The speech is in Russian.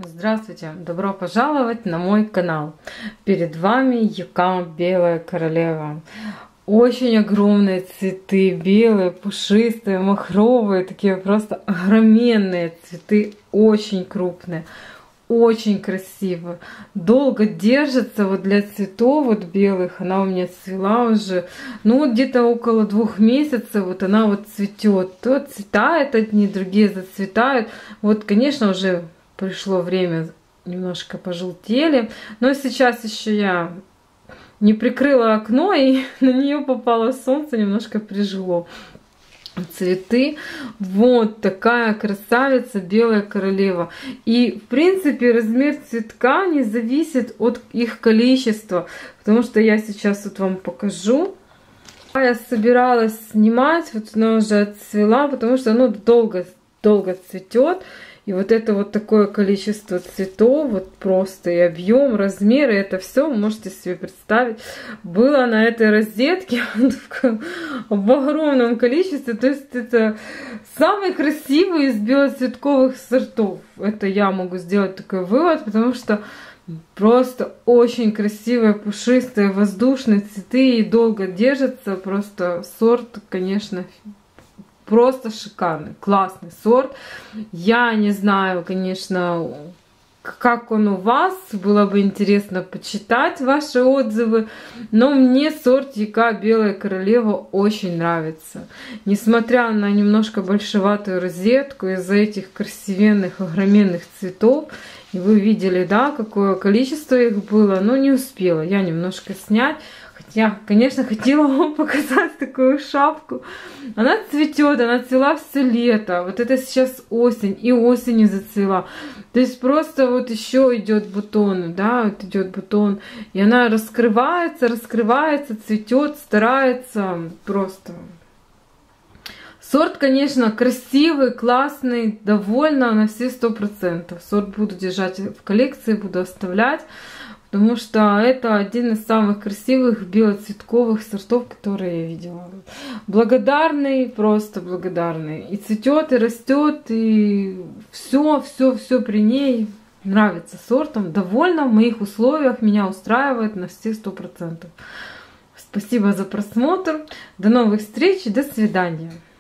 Здравствуйте! Добро пожаловать на мой канал. Перед вами Юка Белая Королева. Очень огромные цветы, белые, пушистые, махровые, такие просто огроменные цветы, очень крупные, очень красивые. Долго держится вот для цветов вот белых. Она у меня цвела уже, ну вот где-то около 2 месяцев. Вот она вот цветет. То цветает одни, другие зацветают. Вот, конечно, уже пришло время, немножко пожелтели, но сейчас еще я не прикрыла окно, и на нее попало солнце, немножко прижгло цветы. Вот такая красавица Белая Королева. И в принципе размер цветка не зависит от их количества, потому что я сейчас вот вам покажу. Я собиралась снимать, вот она уже отцвела, потому что оно долго цветет. И вот это вот такое количество цветов, вот просто и объем, размеры, это все можете себе представить. Было на этой розетке в огромном количестве. То есть это самый красивый из белоцветковых сортов. Это я могу сделать такой вывод, потому что просто очень красивые, пушистые, воздушные цветы и долго держатся. Просто сорт, конечно, просто шикарный, классный сорт. Я не знаю, конечно, как он у вас. Было бы интересно почитать ваши отзывы. Но мне сорт Юка Белая Королева очень нравится. Несмотря на немножко большеватую розетку, из-за этих красивенных, огроменных цветов. И вы видели, да, какое количество их было. Но не успела я немножко снять. Я, конечно, хотела вам показать такую шапку. Она цветет, она цвела все лето. Вот это сейчас осень, и осенью зацвела. То есть просто вот еще идет бутон, да, вот идет бутон. И она раскрывается, цветет, старается просто. Сорт, конечно, красивый, классный, довольна на все 100%. Сорт буду держать в коллекции, буду оставлять. Потому что это один из самых красивых белоцветковых сортов, которые я видела. Благодарный, просто благодарный. И цветет, и растет, и все при ней нравится сортом. Довольна в моих условиях, меня устраивает на все 100%. Спасибо за просмотр. До новых встреч и до свидания.